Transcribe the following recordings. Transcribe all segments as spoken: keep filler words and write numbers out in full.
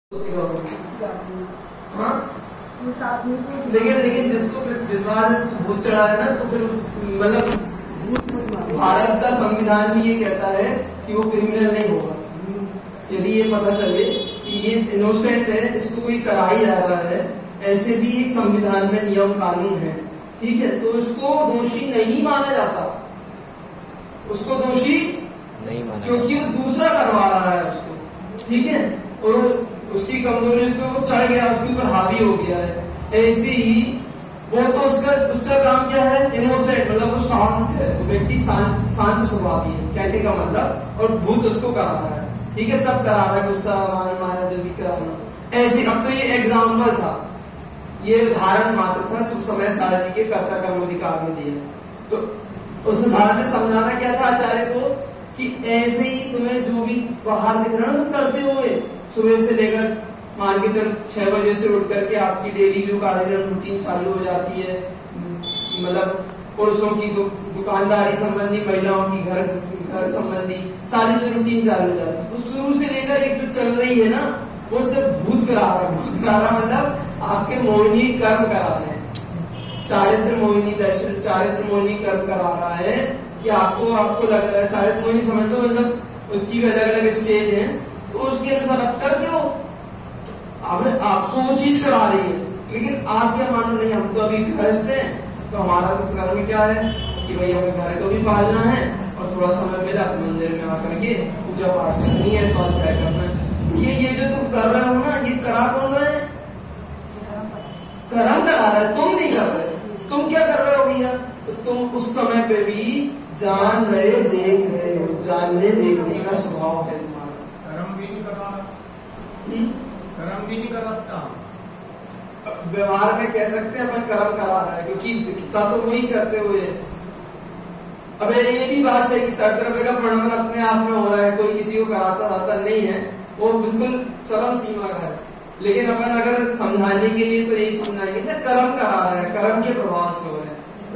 हाँ लेकिन लेकिन जिसको विश्वास भूत चढ़ा है ना, तो फिर मतलब भारत का संविधान भी ये कहता है कि वो क्रिमिनल नहीं होगा यदि ये पता चले कि ये इनोसेंट है, इसको कोई करा ही जा रहा है। ऐसे भी एक संविधान में नियम कानून है, ठीक है, तो उसको दोषी नहीं माना जाता, उसको दोषी नहीं माना, क्योंकि वो दूसरा करवा रहा है उसको, ठीक है, और उसकी कमजोरी उस पर वो चढ़ गया, उसके ऊपर हावी हो गया है। ऐसे ही वो तो उसका उसका काम क्या है, इनोसेंट, मतलब वो शांत है, वो व्यक्ति शांत शांत स्वभावी है कहने का मतलब, और भूत उसको करा रहा है, ठीक है, सब करा रहा है, गुस्सा मान माया जो भी कराना। ऐसे अब तो ये एग्जाम्पल था, ये उदाहरण मात्र था, सुख समय सारथी के कर्ता कर्म अधिकार में दिए। तो उस उदाहरण में समझाना क्या था आचार्य को कि ऐसे ही तुम्हें जो भी बाहर दिख रहा है तुम करते हुए, सुबह से लेकर मान के चलो छह बजे से उठ करके आपकी डेली जो कार्यक्रम रूटीन चालू हो जाती है, मतलब पुरुषों की दु, दुकानदारी संबंधी, महिलाओं की घर घर संबंधी सारी जो रूटीन चालू हो जाती है, तो शुरू से लेकर एक जो चल रही है ना, वो सब भूत करा रहा है। भूत करा रहा मतलब आपके मोहिनी कर्म करा रहे हैं, चारित्र मोहिनी दर्शन, चारित्र मोहिनी कर्म करा रहा है कि आपको आपको लग रहा है चारित्र मोहिनी समझ लो, मतलब उसकी भी अलग अलग स्टेज है, तो उसके अनुसार आप करते हो, अब आपको वो चीज करा रही है। लेकिन आप क्या मानो, नहीं हम तो अभी गृहस्थ हैं, तो हमारा तो कर्म क्या है कि भाई हमें घर को भी पालना है और थोड़ा समय मिला तो मंदिर में आकर के पूजा पाठ करनी है, स्वाध्याय करना है। ये ये जो तुम कर रहे हो ना, ये करा कौन रहे हैं, कर्म करा रहा है, तुम नहीं कर रहे। तुम क्या कर रहे हो भैया, तो तुम उस समय पे भी जान रहे, देख रहे हो, जानने देखने का स्वभाव है तुम्हारा, कर्म भी नहीं कर रहा, कर्म भी नहीं कर रहा। व्यवहार में कह सकते हैं अपन कर्म करा रहा है, क्योंकि दिखता तो वही करते हुए। अब ये भी बात है कि सत्तर रुपए का प्रणवन अपने आप में हो रहा है, कोई किसी को कराता रहता नहीं है, वो बिल्कुल चरम सीमा का है। लेकिन अपन अगर समझाने के लिए तो यही समझाएंगे ना, कर्म करा रहा है, कर्म के प्रभाव से हो रहा है,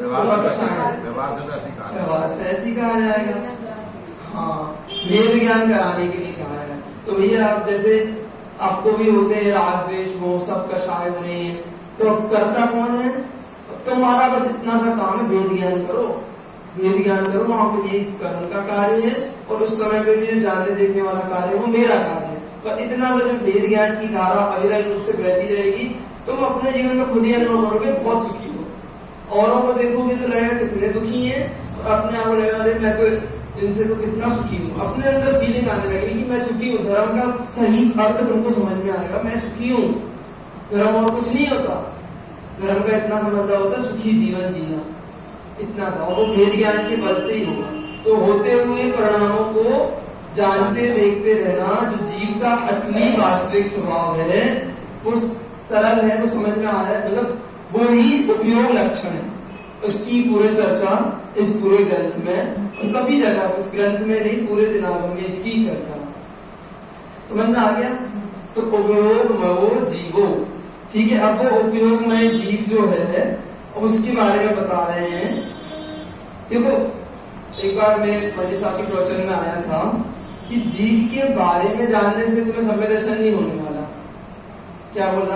व्यवहार से ऐसी कहा जाएगा। हाँ, वेद ज्ञान कराने के लिए कहा है। तो भैया आप जैसे आपको भी होते हैं राग द्वेष मोह, सब कषाय होने, तो अब करता कौन है, तुम्हारा बस इतना सा काम है, वेद ज्ञान करो, वेद ज्ञान करो, वहां पे ये कर्म का कार्य है, और उस समय पे भी जानने देखने वाला कार्य वो मेरा कार्य है। तो इतना सा जो वेद ज्ञान की धारा अविरल रूप से बहती रहेगी, तुम अपने जीवन में खुद ही अनुभव करोगे, बहुत सुखी हो। औरों को देखोगे तो लगेगा कितने दुखी है, और अपने आप को लगेगा मैं तो इनसे तो कितना सुखी हूँ, अपने अंदर फीलिंग आने लगेगी कि मैं सुखी हूँ। धर्म का सही अर्थ तुमको समझ में आएगा, मैं सुखी हूँ। धर्म और कुछ नहीं होता, धर्म का इतना मतलब होता है सुखी जीवन जीना, इतना सा, और वो वेद ज्ञान के बल से ही होगा। तो होते हुए परिणामों को जानते देखते रहना, जो जीव का असली वास्तविक स्वभाव है, वो सरल है, वो समझ में आ रहा है, मतलब वो ही उपयोग लक्षण है। उसकी पूरे चर्चा इस पूरे ग्रंथ में, और सभी जगह, इस ग्रंथ में नहीं पूरे दिनागम में इसकी चर्चा समझ में आ गया। तो उपयोगमयो जीवो, ठीक है। अब वो उपयोगमय जीव जो है उसके बारे में बता रहे हैं। देखो एक बार मैं पंडित साहब के प्रवचन में आया था कि जीव के बारे में जानने से तुम्हें समय दर्शन नहीं होने वाला। क्या बोला,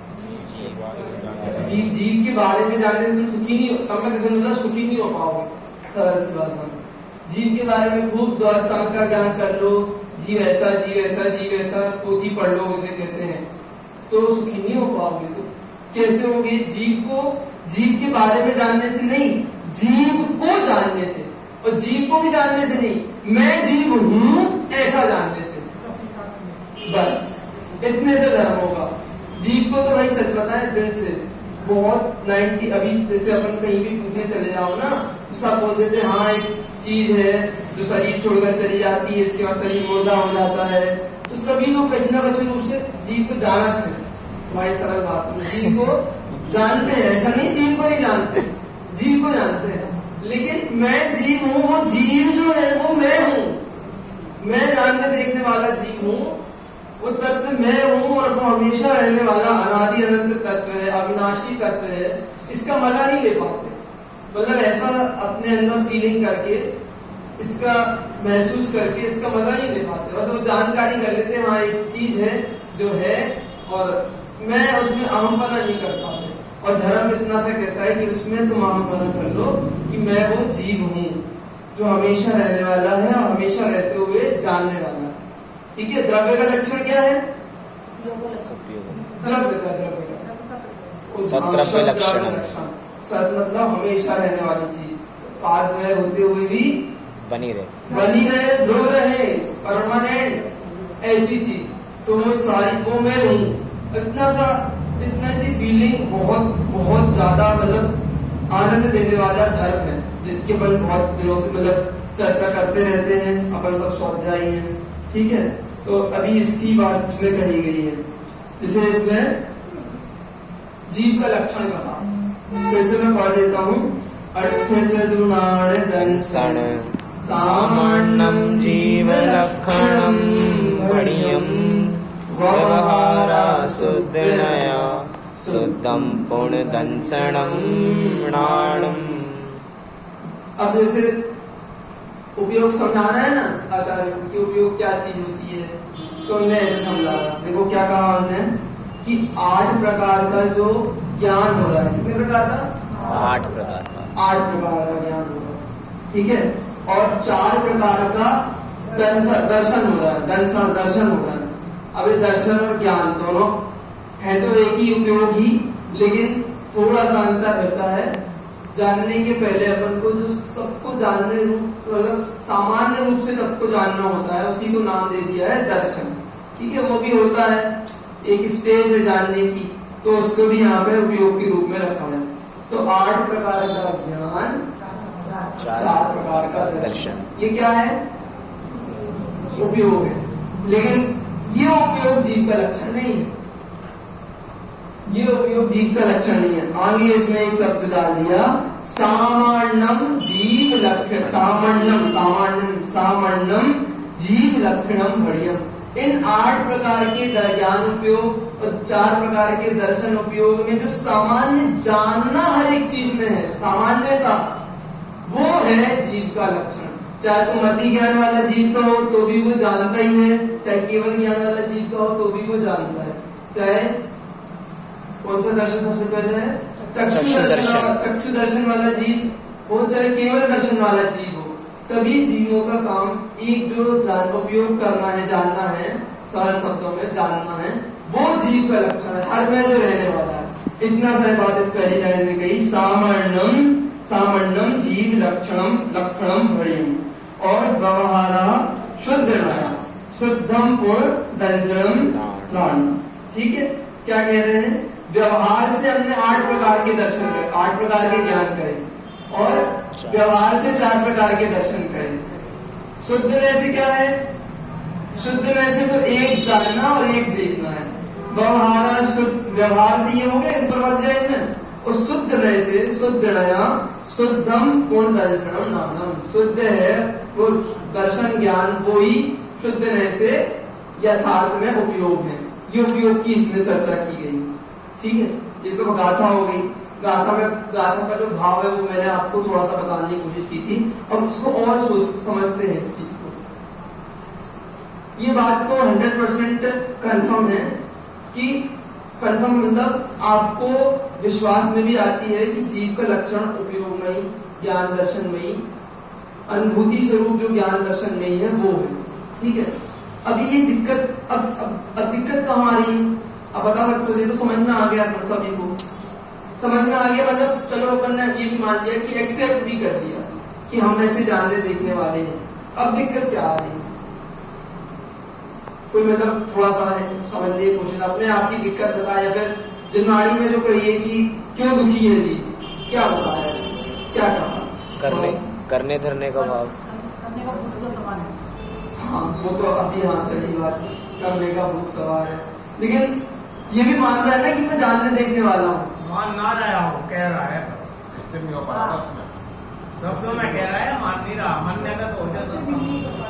जीव के बारे में जानने से तुम सुखी नहीं, समय दर्शन मतलब सुखी नहीं हो पाओगे, सरल सी बात। जीव के बारे में खूब दर्शन का ज्ञान कर लो, जीव ऐसा जीव ऐसा जीव ऐसा पोथी पढ़ लो, उसे कहते हैं, तो सुखी नहीं हो पाओगे। तो कैसे होगे, जीव को जीव के बारे में जानने से नहीं, जीव को जानने से, और जीव को भी जानने से नहीं, मैं जीव हूं ऐसा जानने से, बस इतने से धर्म होगा। जीव को तो भाई सच बताएं दिल से बहुत नाइनटी, अभी जैसे अपन कहीं भी पूछने चले जाओ ना, तो सब बोल देते हैं हाँ एक चीज है जो शरीर छोड़कर चली जाती है, इसके बाद शरीर मुर्दा हो जाता है। तो सभी लोग कहीं ना कहीं रूप से जीव को जाना चाहिए, हमारी सरल बात में जीव को जानते हैं, ऐसा नहीं जीव को नहीं जानते, जीव को जानते हैं। लेकिन मैं जीव हूँ, वो जीव जो है वो मैं हूँ, मैं जानने देखने वाला जीव हूँ, वो तत्व मैं हूँ, और वो हमेशा रहने वाला अनादि अनंत तत्व है, अविनाशी तत्व है। इसका मजा नहीं ले पाते, मतलब ऐसा अपने अंदर फीलिंग करके, इसका महसूस करके इसका मजा नहीं ले पाते, बस वो जानकारी कर लेते हैं हाँ एक चीज है, जो है, और मैं उसमें अहमपना नहीं करता हूँ। और धर्म इतना सा कहता है कि उसमें तुम अहमपना कर लो कि मैं वो जीव हूँ जो हमेशा रहने वाला है और हमेशा रहते हुए जानने वाला है। ठीक है। द्रव्य का लक्षण क्या है? द्रव्य का द्रव्य का सद्रव्य लक्षण। सत मतलब हमेशा रहने वाली चीज, पाद में होते हुए भी बनी रहे बनी रहे, ध्रुव रहे, परमानेंट ऐसी चीज। तो वो सारी वो मैं हूँ। इतना सा इतना सी फीलिंग बहुत बहुत ज्यादा मतलब आनंद देने वाला धर्म है, जिसके पर बहुत दिनों से मतलब चर्चा करते रहते हैं अपन सब स्वाध्यायी हैं। ठीक है। तो अभी इसकी बात इसमें कही गई है, जिसे इसमें जीव का लक्षण कहा। फिर से मैं पढ़ देता हूँ। अट्ठ चतुर्णाण दंसण सामान्यं जीव लक्षणं भणियं व्यवहारा शुद्धनया शुद्धं पुण्यदंसणं नाणम्। अब जैसे उपयोग समझाना है ना आचार्य को कि उपयोग क्या चीज होती है, तो हमने ऐसे समझा। देखो क्या कहा हमने कि आठ प्रकार का जो ज्ञान हो रहा है, कितने प्रकार का? आठ प्रकार का आठ प्रकार का ज्ञान हो रहा है। ठीक है। और चार प्रकार का दर्शन हो रहा है, दर्शन दर्शन हो रहा है। अब ये दर्शन और ज्ञान दोनों है तो एक ही उपयोग ही, लेकिन थोड़ा सा अंतर रहता है। जानने के पहले अपन को जो सबको जानने रूप मतलब सामान्य रूप से सबको जानना होता है, उसी को नाम दे दिया है दर्शन। ठीक है। वो भी होता है, एक स्टेज है जानने की, तो उसको भी यहाँ पे उपयोग के रूप में रखा है। तो आठ प्रकार का ज्ञान, चार प्रकार का दर्शन, ये क्या है? उपयोग है। लेकिन ये उपयोग जीव का लक्षण नहीं है। ये उपयोग जीव का लक्षण नहीं है। आगे इसमें एक शब्द डाल दिया, सामान्यम जीव लक्षण। सामान्यम सामान्यम सामान्यम जीव लक्षणम भणियम। इन आठ प्रकार के ज्ञान उपयोग और चार प्रकार के दर्शन उपयोग में जो सामान्य जानना हर एक चीज में है, सामान्यता, वो है जीव का लक्षण। चाहे तो मति ज्ञान वाला जीव का हो तो भी वो जानता ही है, चाहे केवल ज्ञान वाला जीव का हो तो भी वो जानता है। चाहे कौन सा दर्शन सबसे पहले है? चक्षु दर्शन। चक्षु दर्शन वाला जीव हो चाहे केवल दर्शन वाला जीव हो, सभी जीवों का काम एक जो जान उपयोग करना है, जानना है, सरल शब्दों में जानना है, वो जीव का लक्षण है, हर में जो रहने वाला है। इतना सा बात इस पहली लाइन में गई। सामान्यम सामान्यम जीव लक्षणम लक्षणम भणियम। और व्यवहारा शुद्धनया शुद्धम पुण्य दंसणम नाणम्। ठीक है। क्या कह रहे हैं? व्यवहार से हमने आठ प्रकार के दर्शन करे, आठ प्रकार के ज्ञान करे, और व्यवहार से चार प्रकार के दर्शन करे। शुद्धने से क्या है? शुद्धने से तो एक जानना और एक देखना है। व्यवहारा शुद्ध, व्यवहार से ये हो गया ऊपर वाले लाइन में। और शुद्ध नय से शुद्ध नया शुद्धम पूर्ण दर्शनम नामम। शुद्ध है वो दर्शन ज्ञान, वो ही शुद्ध नय से यथार्थ में उपयोग है। ये उपयोग की इसमें चर्चा की गई। ठीक है। ये तो गाथा हो गई। गाथा में गाथा का जो भाव है वो मैंने आपको थोड़ा सा बताने की कोशिश की थी। अब इसको और सोच समझते हैं इस चीज को। ये बात तो हंड्रेड परसेंट कन्फर्म है कि कन्फर्म मतलब आपको विश्वास में भी आती है कि जीव का लक्षण उपयोग में ही, ज्ञान दर्शन में ही, अनुभूति स्वरूप जो ज्ञान दर्शन में ही है वो है। ठीक है। अब ये दिक्कत अब अब, अब दिक्कत कहाँ आ रही है? अब बता सकते हो? ये तो समझ में आ गया अपन सभी को, समझ में आ गया। मतलब चलो अपन ने ये भी मान लिया कि एक्सेप्ट भी कर दिया कि हम ऐसे जानने देखने वाले हैं। अब दिक्कत क्या आ रही है? कोई मतलब थोड़ा सा समझने की कोशिश, अपने आप की दिक्कत बताया, या फिर जिनवाणी में जो कहिए कि क्यों दुखी है जी, क्या बताया, क्या कहा? करने करने धरने का भाव, करने का भूत तो सवाल है। हाँ वो तो अभी हाँ चली बात, करने का भूत सवाल है। लेकिन ये भी मान रहा है ना कि मैं जानने देखने वाला हूँ। मान ना रहा हूँ, कह रहा है बस, इससे नहीं हो पा रहा। बस में सबसे मैं कह रहा है, मान नहीं रहा, मानने का तो हो जाता।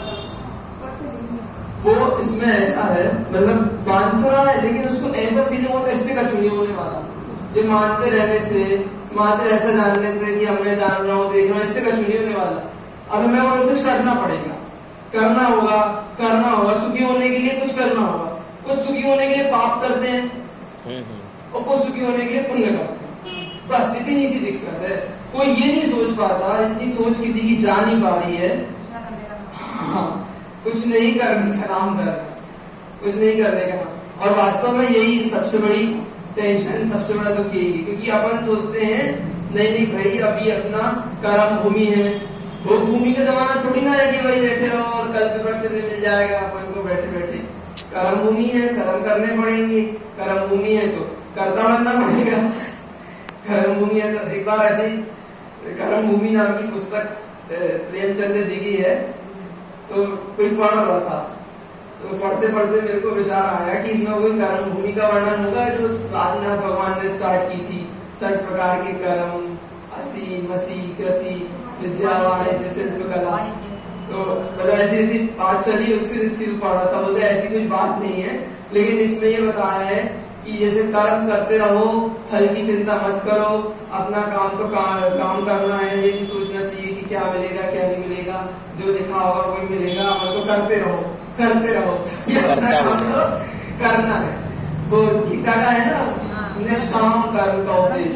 वो इसमें ऐसा है, मतलब मान तो रहा है लेकिन उसको ऐसा फीलिंग होता है इससे कछु नहीं होने वाला। जो मानते रहने से, मानते ऐसा जानने से कि हमें जान रहा हूँ, देख रहा हूँ, इससे कछु नहीं होने वाला। अब हमें और कुछ करना पड़ेगा, करना होगा करना होगा सुखी होने के लिए कुछ करना होगा। कुछ सुखी होने के लिए पाप करते हैं हम्म, हम्म। और कुछ सुखी होने के लिए पुण्य करते हैं। बस इतनी सी दिक्कत है। कोई ये नहीं सोच पाता, इतनी सोच किसी की जा नहीं पा रही है। हाँ, कुछ नहीं करने का नाम कर, कुछ नहीं करने का नाम। और वास्तव में यही सबसे बड़ी टेंशन, सबसे बड़ा दुख यही है, क्योंकि अपन सोचते हैं नहीं नहीं भाई अभी अपना कर्म भूमि है। भोग भूमि का जमाना थोड़ी ना है कि भाई बैठे रहो और कल पे बच्चे से मिल जाएगा अपन को बैठे बैठे। कर्म भूमि है, कर्म करने पड़ेंगे। कर्म भूमि है तो कर्ता बनना पड़ेगा। कर्म भूमि है तो एक बार ऐसे ही कर्म भूमि नाम की पुस्तक प्रेमचंद जी की है, तो कोई पढ़ रहा था, तो पढ़ते पढ़ते मेरे को विचार आया कि इसमें कोई कर्म भूमि का वर्णन होगा जो आदिनाथ भगवान ने स्टार्ट की थी। सठ प्रकार के कर्म, असी मसी कृषि विद्या वाणिज्य शिल्प कला, तो मतलब ऐसी ऐसी बात चली, उससे इसकी पढ़ा था। बोलते ऐसी कुछ बात नहीं है, लेकिन इसमें ये बताया है कि जैसे कर्म करते रहो, फल की चिंता मत करो, अपना काम तो का, काम करना है। ये नहीं सोचना चाहिए कि क्या मिलेगा क्या नहीं मिलेगा, जो लिखा होगा वही मिलेगा। अपन तो करते रहो करते रहो, ये अपना काम तो करना है। वो गीता का है ना, निष्काम कर्म का उपदेश।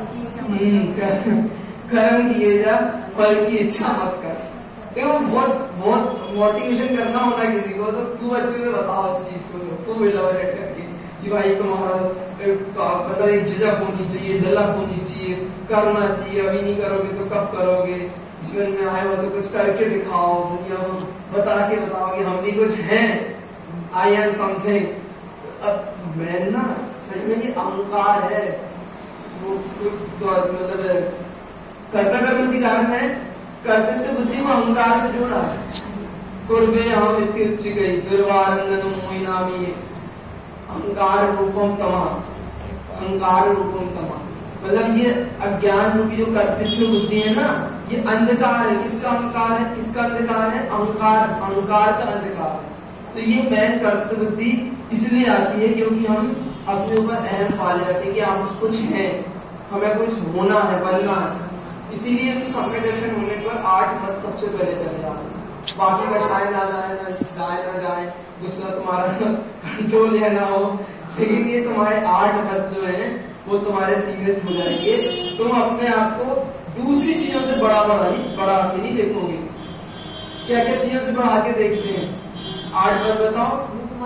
कर्म किए जा, फल की इच्छा मत कर। देखो बहुत बहुत मोटिवेशन करना होना किसी को, तो तू अच्छे से बताओ उस चीज को, तू इलाबोरेट करके कि भाई तुम्हारा मतलब एक झिझक होनी चाहिए, ललक होनी चाहिए, करना चाहिए। अभी नहीं करोगे तो कब करोगे? जीवन में आए हो तो कुछ करके दिखाओ, दुनिया को बता के बताओ कि हम भी कुछ हैं, आई एम समथिंग। अब मैं ना सही में ये अहंकार है, वो तो मतलब कर्ता कर्म अधिकार में कर्तृत्व बुद्धि को अहंकार से जोड़ा है। कुर्बे हम इतनी उच्च गई दुर्वारंदन मोहि नामी अहंकार रूपम तमा, अहंकार रूपम तमा। मतलब ये अज्ञान रूपी जो कर्तृत्व बुद्धि है ना, ये अंधकार है। किसका अहंकार है? किसका अंधकार है? अहंकार, अहंकार का अंधकार है। तो ये मैन कर्तृत्व बुद्धि इसलिए आती है क्योंकि हम अपने ऊपर अहम पाले रहते हैं कि हम कुछ हैं, हमें कुछ होना है, बनना है। इसीलिए तो समय दर्शन होने पर आठ मत सबसे पहले चले जाते हैं। बाकी का शायद ना जाए ना जाए ना जाए, गुस्सा तुम्हारा कंट्रोल है ना हो, लेकिन ये तुम्हारे आठ मत जो है वो तुम्हारे सीमित हो जाएंगे। तुम अपने आप को दूसरी चीजों से बड़ा बड़ा ही बढ़ा के नहीं देखोगे। क्या क्या चीजों से बढ़ा के देखते हैं? आठ मत बताओ।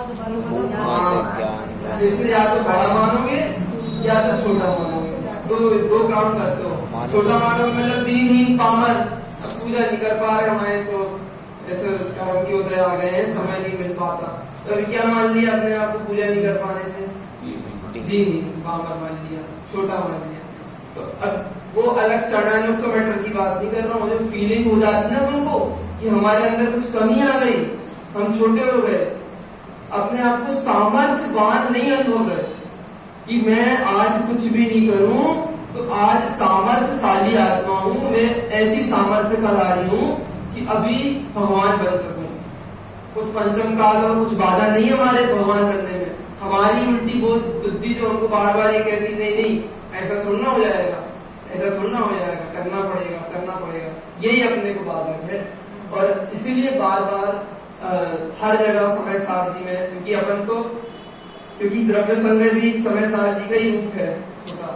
इससे या तो बड़ा मानोगे या तो छोटा मानोगे। दो दो काम करते हो। छोटा मानोगे मतलब दीनहीन पामर, पूजा नहीं कर पा रहे, हमारे तो ऐसे कर्म के उदय आ गए हैं, समय नहीं मिल पाता, तो अभी क्या मान लिया अपने आप को पूजा नहीं कर पाने से? दीनहीन पामर मान लिया, छोटा मान लिया। तो अब वो अलग चढ़ाने का मैटर की बात नहीं कर रहा हूँ। जो फीलिंग हो जाती है ना उनको कि हमारे अंदर कुछ कमी आ गई, हम छोटे हो गए, अपने आप को सामर्थ्यवान नहीं अनुभव रहे कि मैं आज कुछ भी नहीं करूं तो आज सामर्थ्यशाली आत्मा हूं, मैं ऐसी सामर्थ्य करा रही हूं कि अभी भगवान बन सकूं। कुछ पंचम काल और कुछ बाधा नहीं है हमारे भगवान बनने में। हमारी उल्टी वो बुद्धि जो हमको बार बार ये कहती नहीं नहीं ऐसा थोड़ा हो जाएगा, ऐसा थोड़ा हो जाएगा, करना पड़ेगा करना पड़ेगा, यही अपने को बाधक है। और इसीलिए बार बार आ, हर जगह समय सारथी में, क्योंकि अपन तो क्योंकि द्रव्य संग्रह भी समय सारथी का ही रूप है। छोटा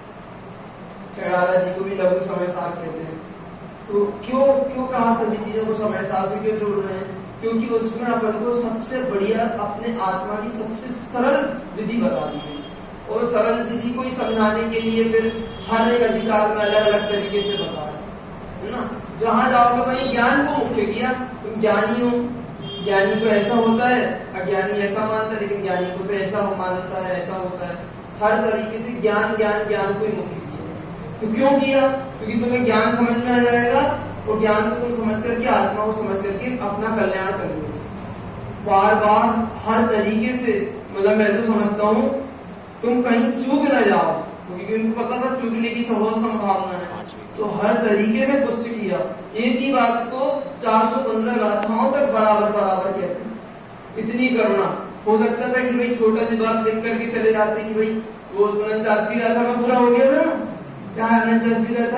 चढ़ाला जी को भी लघु समय सार कहते हैं। तो क्यों क्यों कहा सभी चीजों को समय सार से क्यों जोड़ रहे हैं? क्योंकि उसमें अपन को सबसे बढ़िया अपने आत्मा की सबसे सरल विधि बता दी है, और सरल विधि को ही समझाने के लिए फिर हर एक अधिकार में अलग अलग तरीके से बता है ना। जहां जाओगे वही ज्ञान को मुख्य किया। तुम ज्ञानी हो, ज्ञानी को ऐसा होता है, अज्ञानी ऐसा मानता है, लेकिन ज्ञानी को तो ऐसा मानता है, ऐसा होता है। हर तरीके से ज्ञान ज्ञान ज्ञान को ही मुख्य किया। तो क्यों किया? क्योंकि तुम्हें ज्ञान समझ में आ जाएगा, और ज्ञान को तुम समझ करके आत्मा को समझ करके अपना कल्याण करोगे। बार बार हर तरीके से, मतलब मैं तो समझता हूँ तुम कहीं चूक न जाओ, क्योंकि उनको पता था चूकने की बहुत संभावना है, तो हर तरीके से पुष्ट किया। एक ही बात को चार सौ पंद्रह गाथाओं तक बराबर बराबर कहते हैं। इतनी करुणा। हो सकता था कि भाई छोटा सी बात देख करके चले जाते कि भाई वो उनचास की गाथा में पूरा हो गया था। क्या है उनचास की गाथा?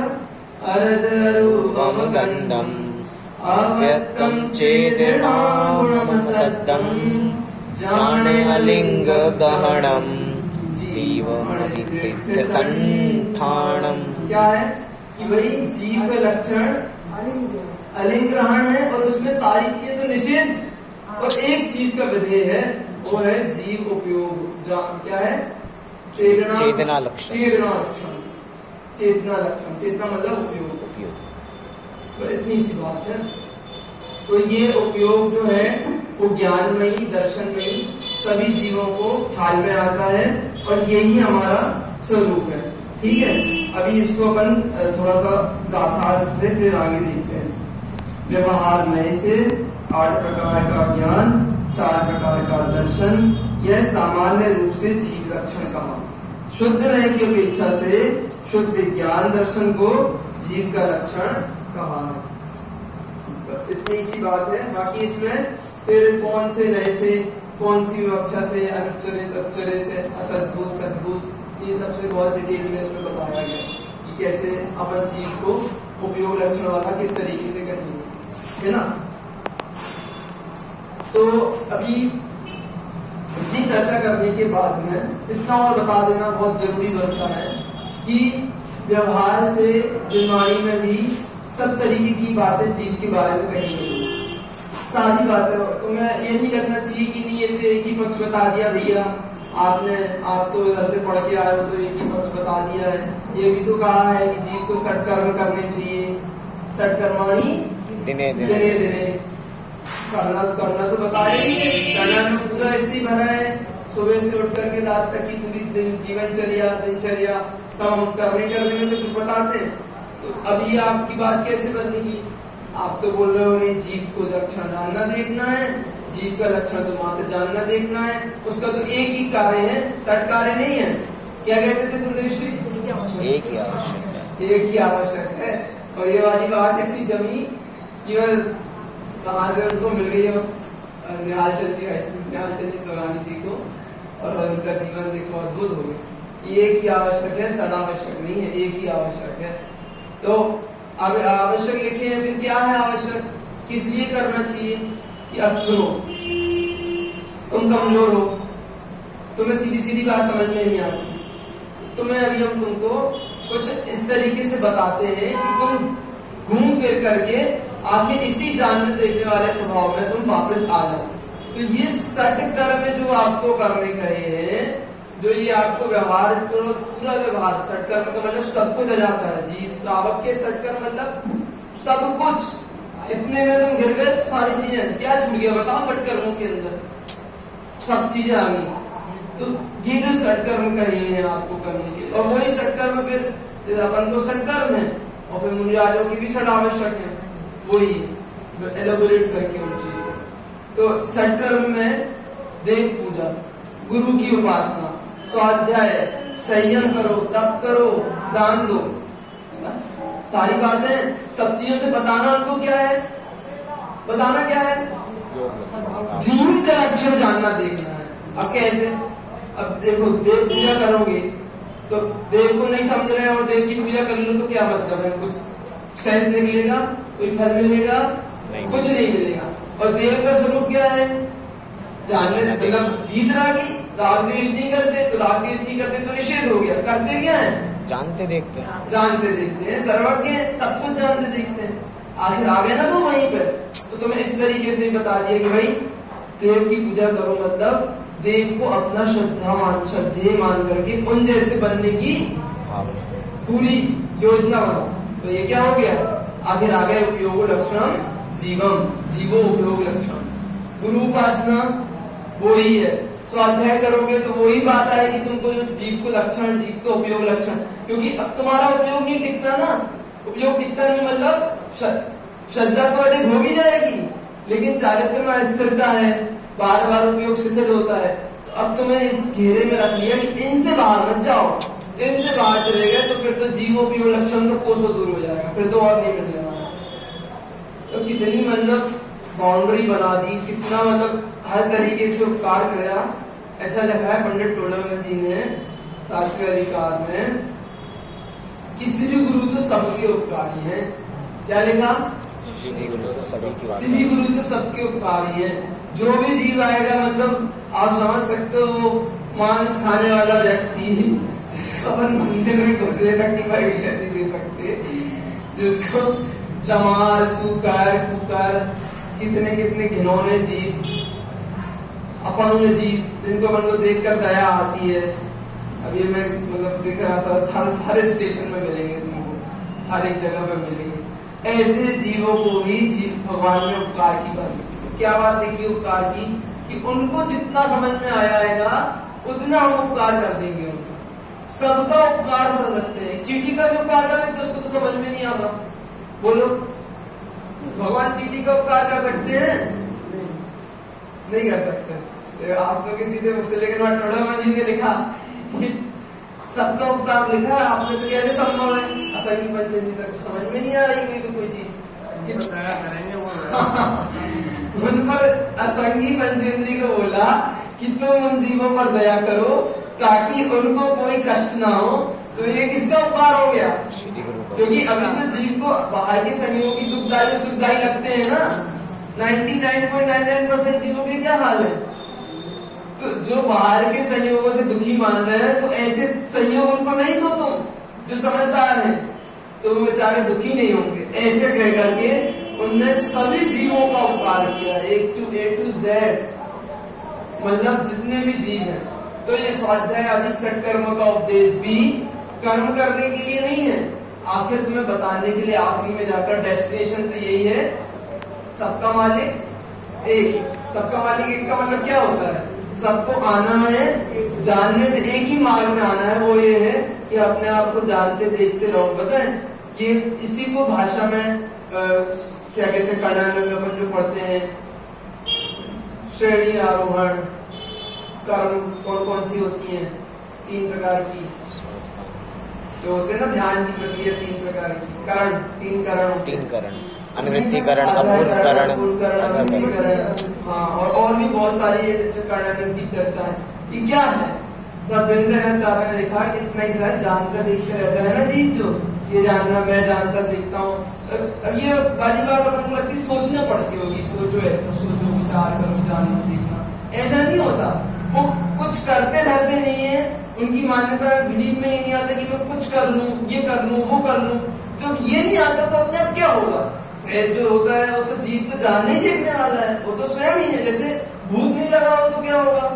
अरदरूपम गंधम अव्यक्तम चेदनागुणम सद्दम जाने अलिंग दहनम जीव संठाणम। क्या है कि भाई जीव का लक्षण अलिंग ग्रहण है और उसमें सारी चीजें तो निषेध और एक चीज का विधेय है, वो है जीव उपयोग। क्या है? चेतना चेतना लक्षण। चेतना लक्षण चेतना लक्षण चेतना मतलब उपयोग उपयोग तो इतनी सी बात है। तो ये उपयोग जो है वो ज्ञानमयी दर्शनमयी सभी जीवों को ख्याल में आता है और यही हमारा स्वरूप है। ठीक है, अभी इसको अपन थोड़ा सा गाथा से फिर आगे देखते हैं। व्यवहार नए से आठ प्रकार का ज्ञान, चार प्रकार का दर्शन, यह सामान्य रूप से जीव लक्षण कहा। शुद्ध नए की अपेक्षा से शुद्ध ज्ञान दर्शन को जीव का लक्षण कहा है। इतनी सी बात है। बाकी इसमें फिर कौन से नए से, कौन सी विवक्षा से, अनुच्चरित अपचरित असद्भुत सद्भुत, ये सबसे बहुत डिटेल में इसमें बताया गया कि कैसे अपन जीव को उपयोग लक्षण वाला किस तरीके से करेंगे, है ना। तो अभी इतनी चर्चा करने के बाद में इतना और बता देना बहुत जरूरी बनता है कि व्यवहार से बीमारी में भी सब तरीके की बातें जीव के बारे में कही गई, सारी बातें। तुम्हें ये नहीं लगना चाहिए कि नहीं ये तो एक ही पक्ष बता दिया भैया आपने, आप तो घर से पढ़ के आए हो तो एक ही पक्ष बता दिया है। ये भी तो कहा है कि जीव को सत्कर्म करने चाहिए, सत्कर्माणी दिने दिने, दिने, दिने। करना तो करना तो बता रही है, करना में पूरा इसी भरा है। सुबह से उठ करके रात तक की पूरी जीवनचर्या दिनचर्या सब हम करने करने में तो बताते हैं। तो अभी आपकी बात कैसे बदलेगी? आप तो बोल रहे हो नहीं, जीव को लक्षण जानना देखना है, जीव का लक्षण तो मात्र जानना देखना है, उसका तो एक ही कार्य है, सठ कार्य नहीं है। क्या कहते थे गुरुदेव श्री? एक ही आवश्यक है, एक ही आवश्यक है। और ये वाली बात ऐसी जमी कि कहाँ से उनको मिल गई है निहाल चंद जी निहाल चंद जी सोरानी जी को, और उनका जीवन देखो अद्भुत हो गया। एक ही आवश्यक है, सदा आवश्यक नहीं है, एक ही आवश्यक है। तो अब आवश्यक लिखे हैं, फिर क्या है आवश्यक, किस लिए करना चाहिए? कि अब सुनो, तुम कमजोर हो, तुम्हें सीधी सीधी बात समझ में नहीं आती, तुम्हें अभी हम तुमको कुछ इस तरीके से बताते हैं कि तुम घूम फिर करके आखिर इसी जानने देखने वाले स्वभाव में तुम वापस आ जाओ। तो ये सट कर्म जो आपको करने कहे हैं, जो ये आपको व्यवहार करो, पूरा व्यवहार सटकर्म का मतलब सब कुछ आ जाता है जी। श्रावक के सटकर्म मतलब सब कुछ, इतने में तुम गिर गए सारी चीजें, क्या छूट गया बताओ सटकर्मों के अंदर? सब चीजें आ गई। तो ये जो सटकर्म कहे हैं आपको करने के, और वही सटकर्म फिर अपन को सटकर्म है और फिर मुनिराजों की भी सट आवश्यक है, वही एलोबोरेट करके उन चीजों। तो सटकर्म में देव पूजा, गुरु की उपासना, स्वाध्याय, संयम करो, तप करो, दान दो, सारी बातें सब चीजों से बताना उनको क्या है, बताना क्या है? जीव का लक्षण जानना देखना है। अब कैसे? अब देखो, देव पूजा करोगे तो देव को नहीं समझ रहे और देव की पूजा कर लो तो क्या मतलब है? कुछ सेंस निकलेगा? कोई फल मिलेगा? कुछ नहीं मिलेगा। और देव का स्वरूप क्या है? जानने, मतलब वीतरागी, राग द्वेष नहीं करते, तो राग द्वेष नहीं करते तो निषेध हो गया। करते क्या है? जानते देखते हैं, जानते देखते हैं, सर्वज्ञ है, सब कुछ जानते देखते हैं। आखिर आ गए ना तो वहीं पर। तो तुम्हें इस तरीके से बता दिया कि भाई देव की पूजा करो, मतलब देव को अपना श्रद्धा मान श्रद्धेय मान करके उन जैसे बनने की पूरी योजना बनाओ। तो ये क्या हो गया? आखिर आ गए उपयोग लक्षण जीवम, जीवो उपयोग लक्षण। गुरु उपासना वो ही है। स्वाध्याय करोगे तो वही बात आएगी तुमको, जो जीव को लक्षण, जीव को उपयोग लक्षण। क्योंकि अब तुम्हारा उपयोग नहीं टिकता ना, उपयोग टिकता नहीं मतलब श्रद्धा तो अधिक हो भी जाएगी, लेकिन चारित्र में अस्थिरता है, बार बार उपयोग शिथिल होता है। तो अब तुम्हें इस घेरे में रख लिया कि इनसे बाहर मत जाओ, इनसे बाहर चले गए तो फिर तो जीव उपयोग लक्षण तो कोसों दूर हो जाएगा, फिर तो और नहीं मिलने वाला। तो कितनी मतलब बाउंड्री बना दी, कितना मतलब हर तरीके से उपकार किया। ऐसा लिखा है पंडित टोडरमल जी ने शास्त्रीय अधिकार में, किसी भी गुरु तो सबके उपकारी है। क्या लिखा? श्री गुरु तो सभी की बात, श्री गुरु तो सबके उपकारी है। जो भी जीव आएगा मतलब आप समझ सकते हो मांस खाने वाला व्यक्ति अपन मंदिर में घुसने तक की परमिशन नहीं दे सकते, जिसको चमार, सुकर, कुकर, कितने कितने घिनौने जीव, अपन उन्हें जीव जिनको अपन को देखकर दया आती है। अब ये मैं मतलब देख रहा था, हर हर स्टेशन में मिलेंगे तुमको, हर एक जगह पे मिलेंगे। ऐसे जीवों को भी जीव भगवान ने उपकार की बात की। तो क्या बात देखी उपकार की कि उनको जितना समझ में आएगा उतना हम उपकार कर देंगे उनको। सबका उपकार कर सकते हैं, चींटी का भी उपकार कर सकते हैं, उसको तो समझ में नहीं आता। बोलो, भगवान चींटी का उपकार कर सकते हैं? नहीं कर सकते। आपको किसी ने मुझसे लेकिन टोडरमल जी ने लिखा सबका उपकार लिखा है, आपने तो कैसे संभव है? असंगी पंचमी तक तो समझ में नहीं आ रही कोई कोई चीज। उन पर असंगी पंचेंद्री को बोला कि तुम उन जीवों पर दया करो ताकि उनको कोई कष्ट ना हो। तो ये किसका उपकार हो गया? क्योंकि अभी तो जीव को बाहर के संयोगी दुखदायी सुखदायी लगते हैं ना। निन्यानवे पॉइंट नाइन नाइन परसेंट जीवों के क्या हाल है? तो जो बाहर के संयोगों से दुखी मान रहे हैं, तो ऐसे संयोग उनको नहीं दो तुम, जो समझदार है, तो वो बेचारे दुखी नहीं होंगे। ऐसे कह करके उनने सभी जीवों का उपकार किया, एक टू ए टू जेड, मतलब जितने भी जीव हैं। तो ये स्वाध्याय आदि सट कर्म का उपदेश भी कर्म करने के लिए नहीं है, आखिर तुम्हें बताने के लिए आखिरी में जाकर डेस्टिनेशन तो यही है, सबका मालिक एक। सबका मालिक एक का मतलब क्या होता है? सबको आना है, जानने एक ही मार्ग में आना है, वो ये है कि अपने आप को जानते देखते रहो। बताएं, ये इसी को भाषा में आ, क्या कहते हैं, कन्नड़ में अपन जो पढ़ते हैं, श्रेणी आरोहण कर्म कौन कौन सी होती है? तीन प्रकार की जो होते हैं ना, ध्यान की प्रक्रिया तीन प्रकार की, करण, तीन करण, तीन करण, अनुवृत्तिकरण, अपूर्वकरण, अपूर्वकरण, हाँ, और और भी बहुत सारी करण की चर्चा है। ये क्या है? जैनचार्य ने लिखा इतना ही सारा जानकर देखते रहता है ना जीव, जो ये जानना मैं जानकर देखता हूँ। अब ये वाली बात अपन को लगती सोचना पड़ती होगी, सोचो ऐसा, सोचो विचार करो, जानना देखना, ऐसा नहीं होता। वो कुछ करते रहते नहीं है, उनकी मान्यता बिलीव में ही नहीं आता कि मैं कुछ कर लूं, ये कर लूं, वो कर लूं। जब ये नहीं आता तो अपने आप क्या होगा? सहज जो होता है वो तो जीव तो जानने ही देखने वाला है, वो तो स्वयं ही है। जैसे भूत नहीं लगा हो तो क्या होगा?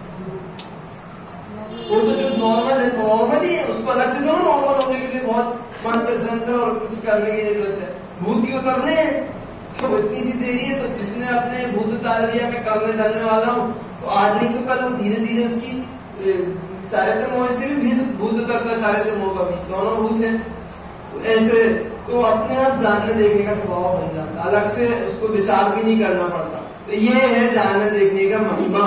वो तो जो नॉर्मल है नॉर्मल ही है, उसको अलग से जो नॉर्मल होने के लिए बहुत मंत्र तंत्र और कुछ करने की जरूरत है। भूत ही उतरने हैं तो इतनी सी देरी है, तो जिसने अपने भूत उतार दिया मैं करने धरने वाला हूँ, तो आज नहीं तो कल वो धीरे धीरे उसकी चारित्र मोह से भी भूत उतरता, चारित्र मोह का भी, दोनों भूत है। ऐसे तो अपने आप जानने देखने का स्वभाव बन जाता, अलग से उसको विचार भी नहीं करना पड़ता। तो ये है जानने देखने का महिमा।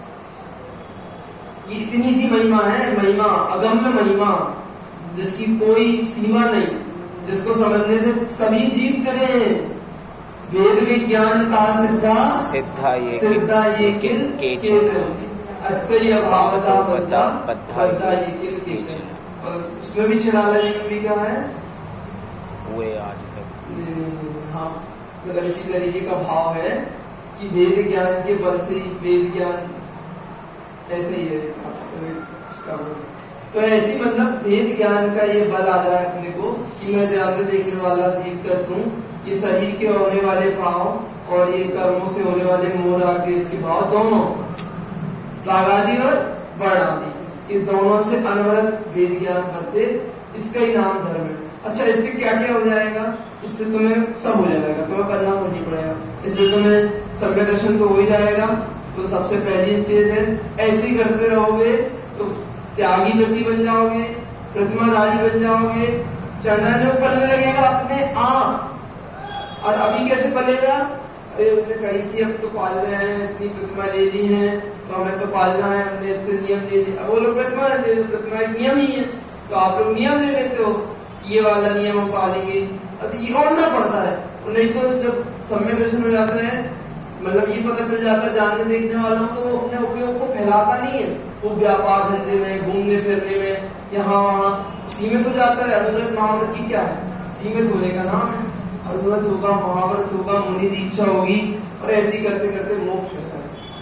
ये इतनी सी महिमा है, महिमा अगम्य महिमा, जिसकी कोई सीमा नहीं, जिसको समझने से सभी जीव करे हैं। वेद विज्ञान का सिद्धा सिद्धा ये सिद्धा ये किल केचन अस्तय भावता बद्धा बद्धा ये किल केचन। और उसमें भी छिड़ाला जी में भी क्या है? हुए आज तक। हाँ, मतलब इसी तरीके का भाव है कि वेद ज्ञान के बल से ही वेद ज्ञान ऐसे ही है उसका। तो ऐसी मतलब वेद ज्ञान का ये बल आ जाए अपने को कि मैं जानने देखने वाला जीव तत्व हूँ। ये शरीर के होने वाले भाव और ये कर्मों से होने वाले मोह राग द्वेष के भाव दोनों, राग आदि और वर्ण आदि, ये दोनों से अनवरत वेद ज्ञान करते, इसका ही नाम धर्म है। अच्छा, इससे क्या क्या हो जाएगा? इससे तुम्हें सब हो जाएगा, तुम्हें करना तो नहीं पड़ेगा। इससे तुम्हें सम्य दर्शन तो हो ही जाएगा, तो सबसे पहली स्टेज है। ऐसे ही करते रहोगे तो त्यागी प्रति बन जाओगे, प्रतिमाधारी बन जाओगे, चरण में पलने लगेगा अपने आप। और अभी कैसे पलेगा? अरे हमने कही थी अब तो पाल रहे हैं, इतनी प्रतिमा ले ली है तो हमें तो पालना है, हमने इससे नियम ले लिया। अब वो लोग प्रतिमा ले, प्रतिमा एक नियम ही है, तो आप लोग नियम ले लेते हो, ये वाला नियम हम पालेंगे। अब ये और पड़ता है, नहीं तो जब सम्य दर्शन हो जाता है, मतलब ये पता चल जाता है जानने देखने वाला हूँ, तो वो अपने उपयोग को फैलाता नहीं है। वो व्यापार धंधे में, घूमने फिरने में, यहाँ वहाँ सीमित हो जाता है। अनुव्रत महाव्रत की क्या है? सीमित होने का नाम है। अनुव्रत होगा, महाव्रत होगा, मुनि दीक्षा होगी, और ऐसे ही करते करते मोक्ष होता है।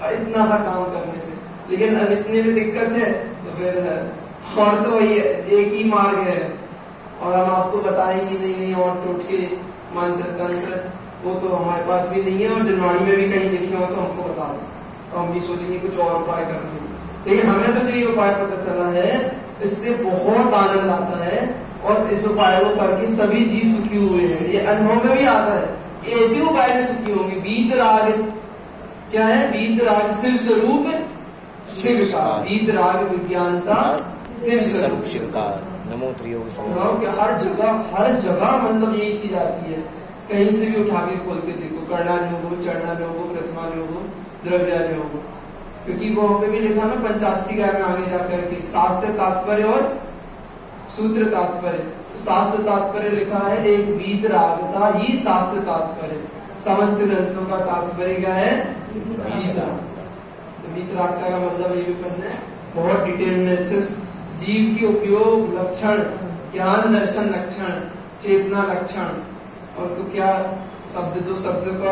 इतना सा काम करने से। लेकिन अब इतने में दिक्कत है तो फिर और तो वही एक ही मार्ग है, और हम आपको बताएंगे नहीं नहीं और टोटके मंत्र तंत्र वो तो हमारे पास भी नहीं है, और जनवाणी में भी कहीं लिखे हो तो हमको बता दो, तो हम भी सोचेंगे कुछ और उपाय करने। लेकिन हमें तो जो ये उपाय पता चला है इससे बहुत आनंद आता है, और इस उपाय को करके सभी जीव सुखी हुए हैं। ये अनुभव में भी आता है कि ऐसे उपाय से सुखी होंगे। वीत राग क्या है? वीत राग शिव स्वरूप शिव का, वीत राग विज्ञानता शिव स्वरूप शिव का। नमो त्रियोग हर जगह हर जगह मतलब यही चीज आती है, कहीं से भी उठा के खोल के देखो, कर्णानुगो, चरणानुगो, प्रथमानुगो, द्रव्यानुगो, क्योंकि वहां पे भी लिखा ना पंचास्तिका में आगे जाकर के शास्त्र तात्पर्य और सूत्र तात्पर्य। तो शास्त्र तात्पर्य लिखा है एक वीत रागता ही शास्त्र तात्पर्य, समस्त ग्रंथों का तात्पर्य क्या है? वीत राग। तो वीत रागता का मतलब ये भी पढ़ना है बहुत डिटेल में अच्छे। जीव के उपयोग लक्षण, ज्ञान दर्शन लक्षण, चेतना लक्षण, और तो क्या शब्द तो शब्द का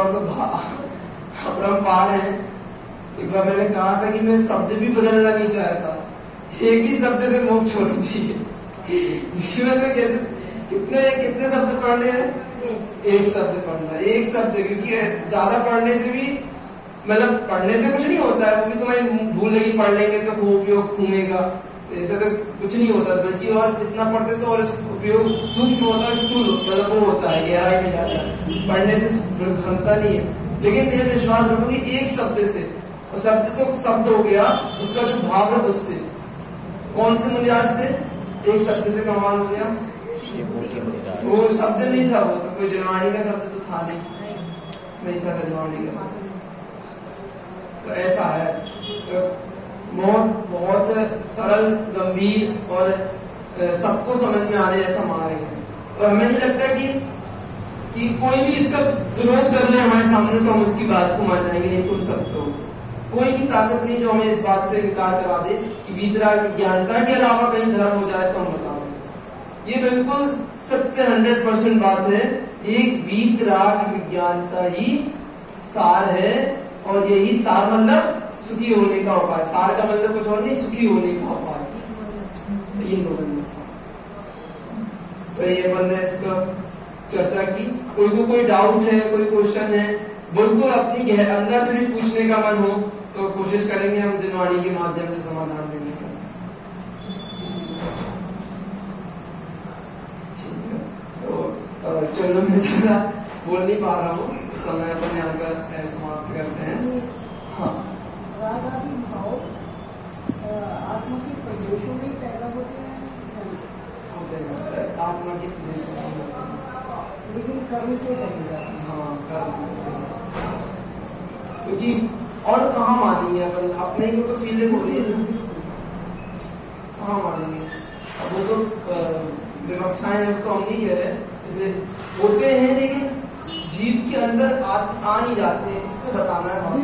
अपरंपार है। एक बार मैंने कहा था कि मैं शब्द भी बदलना नहीं चाहता, एक ही शब्द से मोक्ष होना चाहिए। जीवन में कैसे कितने कितने शब्द पढ़ने हैं? एक शब्द पढ़ना, एक शब्द, क्योंकि ज्यादा पढ़ने से भी मतलब पढ़ने से कुछ नहीं होता है, वो भी तुम्हारी भूल लगी, पढ़ लेंगे तो वो उपयोग घूमेगा, ऐसे तो कुछ नहीं होता, बल्कि और जितना पढ़ते तो और उपयोग सूक्ष्म होता है, स्थूल मतलब वो होता है, गहराई में जाता है, पढ़ने से क्षमता नहीं है। लेकिन यह विश्वास रखो कि एक शब्द से, और शब्द तो शब्द हो गया, उसका जो भाव है उससे, कौन से मुनिराज थे? एक शब्द से कमाल हो गया, वो शब्द नहीं था, वो तो कोई जनवाणी का शब्द तो था नहीं, नहीं था जनवाणी का शब्द। तो ऐसा है, तो बहुत बहुत सरल गंभीर और सबको समझ में आने जैसा मार्ग है। और हमें नहीं लगता कि कि कोई भी इसका विरोध कर ले हमारे सामने तो हम उसकी बात को मान जाएंगे, नहीं तुम सब तो कोई भी ताकत नहीं जो हमें इस बात से इनकार करा दे कि वीतराग विज्ञानता के अलावा कहीं धर्म हो जाए तो हम बता दें। ये बिल्कुल सत्य हंड्रेड परसेंट बात है। एक वीतराग विज्ञानता ही सार है, और यही सार मतलब सुखी होने का उपाय। सार का मतलब कुछ और नहीं, सुखी होने का उपाय। ये तो ये बंदा इसका चर्चा की। कोई को कोई डाउट है, कोई क्वेश्चन है, बिल्कुल अपनी अंदर से भी पूछने का मन हो तो कोशिश करेंगे हम जनवाणी के माध्यम से समाधान देने का। तो चलो मैं ज्यादा बोल नहीं पा रहा हूँ, समय अपने यहाँ का समाप्त करते हैं। हाँ, राग आदि भाव आत्मा के प्रदेशों में पैदा होते हैं, आत्मा के प्रदेशों में, लेकिन कर्म के रहेगा। हाँ कर्म, क्योंकि और कहाँ मानेंगे अपन? अपने को तो फीलिंग हो रही है, कहाँ मानेंगे? अब वो तो विवक्षाएं हैं तो हम नहीं कह रहे, जैसे होते हैं लेकिन जीव के अंदर आ, आ नहीं जाते हैं, इसको बताना है।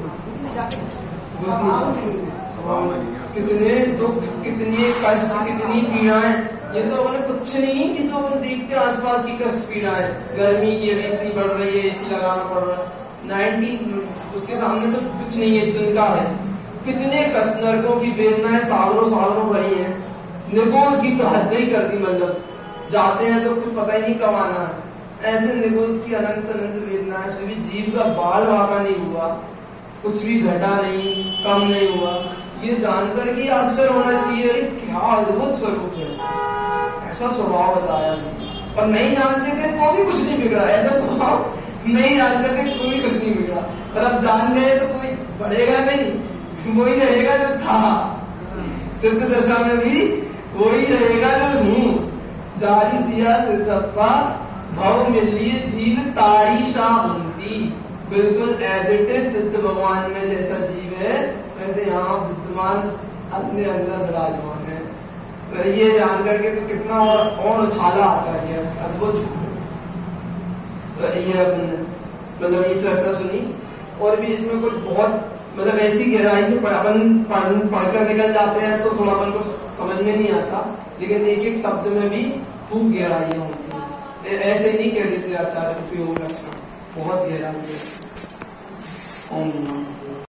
कितने दुख, कितनी कष्ट, कितनी पीड़ाएं, ये तो अपने कुछ नहीं कि तो अपन देखते हैं आसपास की कष्ट पीड़ाएं, गर्मी की अभी इतनी बढ़ रही है, एसी लगाना पड़ रहा है, नाइनटीन उसके सामने तो कुछ नहीं है, दिन का है। कितने कष्ट, नरकों की वेदनाएं सालों सालों भरी है, निगोज की तो हद ही कर दी, मतलब जाते हैं तो कुछ पता ही नहीं कब आना है। ऐसे निगोज की अनंत अनंत वेदनाएं से भी जीव का बाल वाका नहीं हुआ, कुछ भी घटा नहीं, कम नहीं हुआ। ये जानकर के आश्चर्य होना चाहिए, अरे क्या अद्भुत स्वरूप है, ऐसा स्वभाव बताया। और नहीं जानते थे तो भी कुछ नहीं बिगड़ा, ऐसा स्वभाव नहीं जानते थे तो भी कुछ नहीं बिगड़ा। और अब जान गए तो कोई बढ़ेगा नहीं, वही रहेगा जो था, सिद्ध दशा में भी वही रहेगा जो हूँ। जारी सिया सिद्धप्पा भव मिलिए जीव तारी शाह होती, बिल्कुल एज इट इज सिद्ध भगवान में जैसा जीव है वैसे यहाँ विद्यमान अपने अंदर विराजमान है। तो ये जान करके तो कितना और, और उछाला आता है, अद्भुत। तो ये अपन मतलब ये चर्चा सुनी, और भी इसमें कुछ बहुत मतलब ऐसी गहराई से अपन पढ़कर निकल जाते हैं तो थोड़ा अपन को समझ में नहीं आता, लेकिन एक एक शब्द में भी खूब गहराइयां होती है। ऐसे ही नहीं कह देते आचार्य उपयोग लक्षण, बहुत गहराई है। ओम नमः।